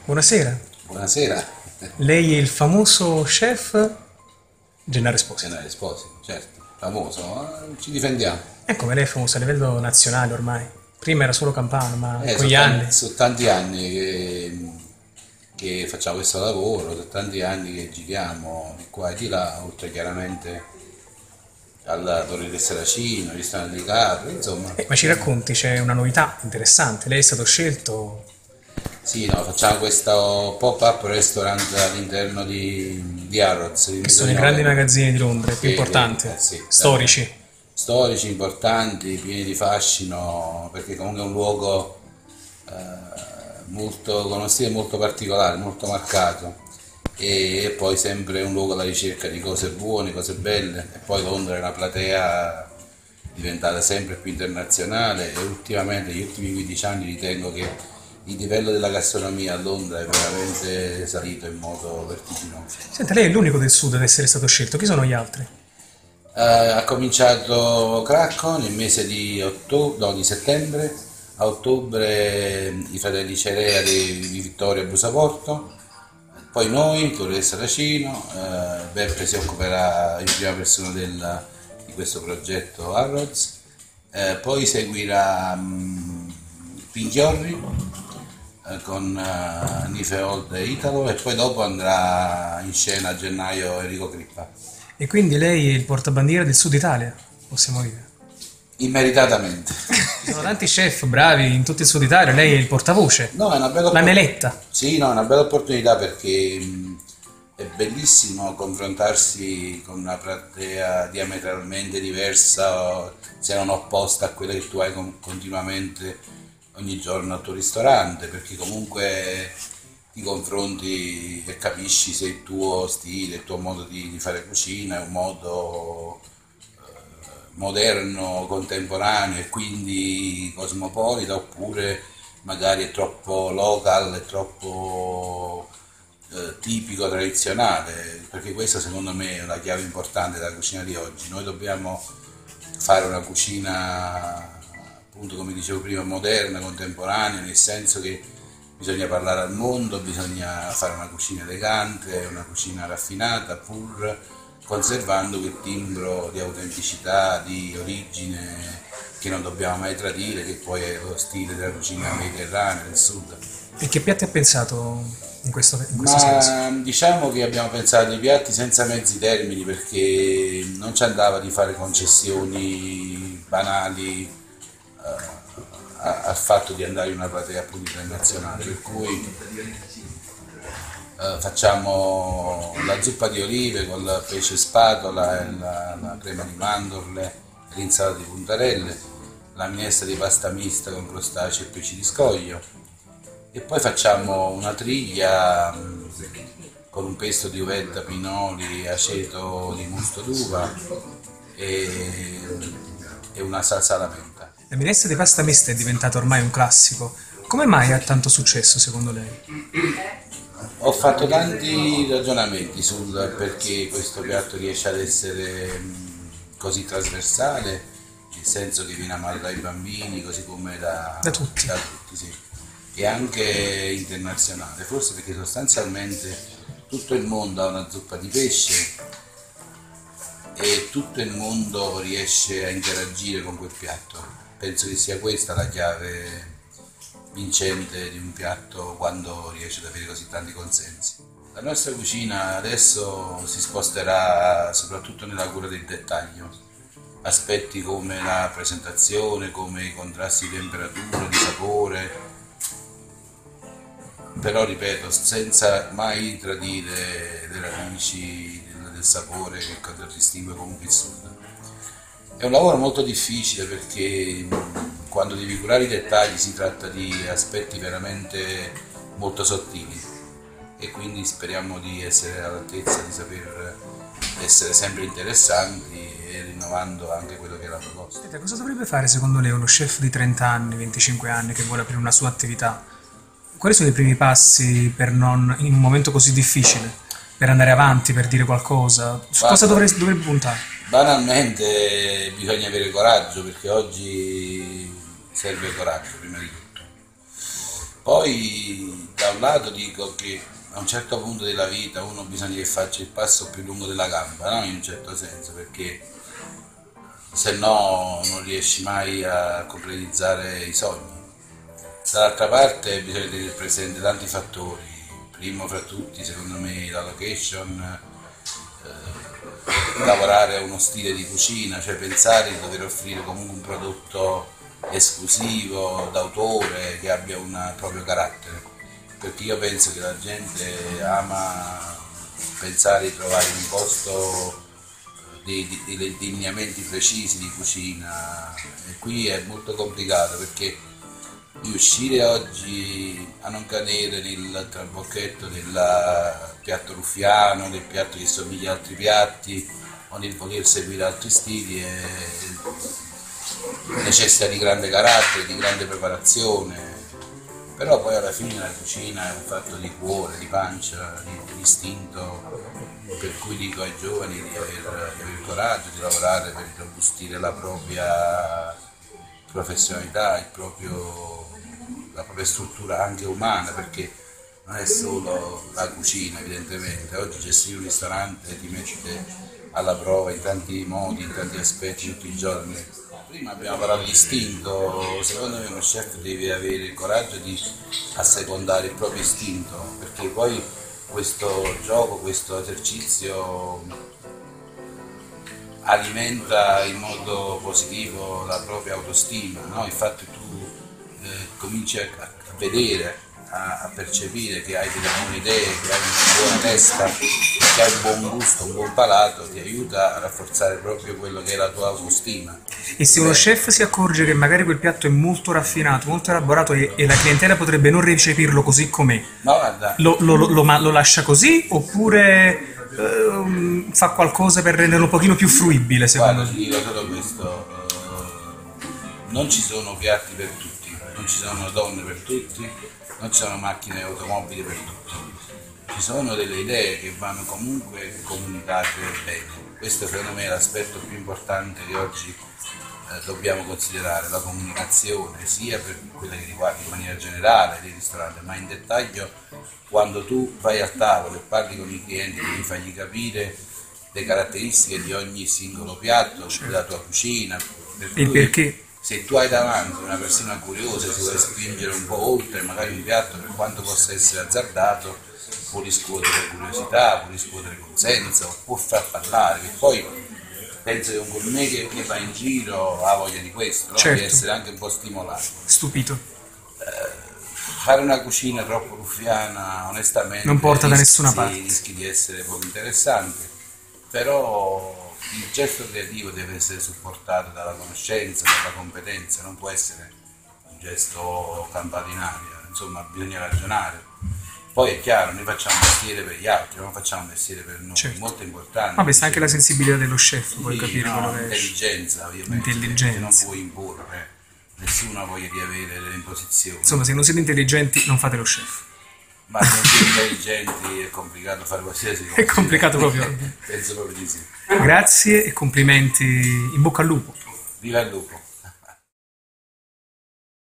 Buonasera, Buonasera. lei è il famoso chef Gennaro Esposito. Gennaro Esposito, certo, famoso, ma ci difendiamo. E come lei è famoso a livello nazionale ormai. Prima era solo campano, ma con Sono gli anni. tanti anni che facciamo questo lavoro, sono tanti anni che giriamo di qua e di là, oltre chiaramente alla Torre del Saracino, ristorante di Capri, insomma. Ma ci racconti, c'è una novità interessante. Lei è stato scelto, Sì, no, facciamo questo pop-up restaurant all'interno di Harrods, che sono i grandi magazzini di Londra, i più Sì, importanti, sì, storici. storici, importanti, pieni di fascino, perché comunque è un luogo con uno stile molto particolare, molto marcato e poi sempre un luogo alla ricerca di cose buone, cose belle e poi Londra è una platea diventata sempre più internazionale e ultimamente, negli ultimi 15 anni, ritengo che il livello della gastronomia a Londra è veramente salito in modo vertiginoso. Senta, lei è l'unico del sud ad essere stato scelto, chi sono gli altri? Ha cominciato Cracco nel mese di settembre, a ottobre i fratelli Cerea di Vittorio Busaporto, poi noi, Torre del Saracino, Beppe si occuperà in prima persona di questo progetto Harrods, poi seguirà Pinchiorri con Nife Old e Italo e poi dopo andrà in scena a gennaio Enrico Crippa. E quindi lei è il portabandiera del sud Italia, possiamo dire. Immeritatamente. Ci sono tanti chef bravi in tutto il sud Italia, lei è il portavoce, No, è una bella l'aneletta. Sì, no, è una bella opportunità perché è bellissimo confrontarsi con una platea diametralmente diversa, se non opposta a quella che tu hai continuamente ogni giorno al tuo ristorante, perché comunque ti confronti e capisci se il tuo stile, il tuo modo di fare cucina è un modo moderno, contemporaneo e quindi cosmopolita oppure magari è troppo local, è troppo tipico, tradizionale, perché questa secondo me è una chiave importante della cucina di oggi. Noi dobbiamo fare una cucina, appunto come dicevo prima, moderna, contemporanea, nel senso che bisogna parlare al mondo, bisogna fare una cucina elegante, una cucina raffinata, pur conservando quel timbro di autenticità, di origine che non dobbiamo mai tradire, che poi è lo stile della cucina mediterranea del sud. E che piatti ha pensato in questo senso? Ma diciamo che abbiamo pensato ai piatti senza mezzi termini perché non ci andava di fare concessioni banali al fatto di andare in una platea appunto internazionale, per cui facciamo la zuppa di olive con il pesce spatola e la crema di mandorle, l'insalata di puntarelle, la minestra di pasta mista con crostacei e pesci di scoglio e poi facciamo una triglia con un pesto di uvetta, pinoli, aceto di musto d'uva e, e una salsa alla menta. La minestra di pasta mista è diventata ormai un classico. Come mai ha tanto successo secondo lei? Ho fatto tanti ragionamenti sul perché questo piatto riesce ad essere così trasversale, nel senso che viene amato dai bambini, così come Da tutti. da tutti, sì. E anche internazionale, forse perché sostanzialmente tutto il mondo ha una zuppa di pesce e tutto il mondo riesce a interagire con quel piatto. Penso che sia questa la chiave vincente di un piatto quando riesce ad avere così tanti consensi. La nostra cucina adesso si sposterà soprattutto nella cura del dettaglio, aspetti come la presentazione, come i contrasti di temperatura, di sapore, però ripeto, senza mai tradire le radici del sapore che contraddistingue comunque il sud. È un lavoro molto difficile perché quando devi curare i dettagli si tratta di aspetti veramente molto sottili e quindi speriamo di essere all'altezza, di saper essere sempre interessanti e rinnovando anche quello che è la proposta. Senta, cosa dovrebbe fare secondo lei uno chef di 30 anni, 25 anni che vuole aprire una sua attività? Quali sono i primi passi per non, in un momento così difficile, per andare avanti, per dire qualcosa? Su cosa dovrebbe puntare? Banalmente bisogna avere coraggio perché oggi serve coraggio prima di tutto Poi da un lato dico che a un certo punto della vita uno bisogna che faccia il passo più lungo della gamba, no? In un certo senso, perché se no non riesci mai a concretizzare i sogni. Dall'altra parte bisogna tenere presente tanti fattori, primo fra tutti secondo me la location, lavorare a uno stile di cucina, cioè pensare di dover offrire comunque un prodotto esclusivo, d'autore, che abbia un proprio carattere, perché io penso che la gente ama pensare di trovare in un posto dei lineamenti precisi di cucina, e qui è molto complicato perché riuscire oggi a non cadere nel trabocchetto del piatto ruffiano, del piatto che somiglia a altri piatti o nel voler seguire altri stili necessita di grande carattere, di grande preparazione, però poi alla fine la cucina è un fatto di cuore, di pancia, di istinto, per cui dico ai giovani di avere il coraggio di lavorare per robustire la propria professionalità, la propria struttura anche umana, perché non è solo la cucina evidentemente, oggi gestire un ristorante ti mette alla prova in tanti modi, in tanti aspetti tutti i giorni. Prima abbiamo parlato di istinto, secondo me uno chef deve avere il coraggio di assecondare il proprio istinto, perché poi questo gioco, questo esercizio alimenta in modo positivo la propria autostima, no? Infatti tu cominci a vedere, a percepire che hai delle buone idee, che hai una buona testa, che hai un buon gusto, un buon palato, ti aiuta a rafforzare proprio quello che è la tua autostima. E se uno chef si accorge che magari quel piatto è molto raffinato, molto elaborato e la clientela potrebbe non recepirlo così com'è, No, guarda, lo lascia così oppure fa qualcosa per renderlo un pochino più fruibile, secondo guarda, te? ti dico solo questo, non ci sono piatti per tutti, non ci sono donne per tutti, non ci sono macchine e automobili per tutti, ci sono delle idee che vanno comunque comunicate bene. Questo secondo me è l'aspetto più importante che oggi dobbiamo considerare, la comunicazione, sia per quella che riguarda in maniera generale dei ristoranti, ma in dettaglio quando tu vai al tavolo e parli con i clienti, devi fargli capire le caratteristiche di ogni singolo piatto, della tua cucina, per E il cui perché? se tu hai davanti una persona curiosa e si vuole spingere un po' oltre, magari un piatto per quanto possa essere azzardato, può riscuotere curiosità, può riscuotere consenso, può far parlare, che poi penso che un gourmet che va in giro ha voglia di questo, no? Di Certo. essere anche un po' stimolato. Stupito. Fare una cucina troppo ruffiana, onestamente, Non porta da nessuna parte. rischi di essere poco interessante, però il gesto creativo deve essere supportato dalla conoscenza, dalla competenza, non può essere un gesto campato in aria, insomma bisogna ragionare. Poi è chiaro, noi facciamo un mestiere per gli altri, non facciamo un mestiere per noi, Certo. molto importante. Vabbè, sta anche la sensibilità dello chef, puoi Sì, capire no, quello che esce. intelligenza, io penso che Intelligenza. non puoi imporre, nessuno ha voglia di avere delle imposizioni. Insomma, se non siete intelligenti, non fate lo chef. Ma se non siete intelligenti è complicato fare qualsiasi cosa. È complicato proprio. Penso proprio di sì. Grazie e complimenti, in bocca al lupo. Viva il lupo!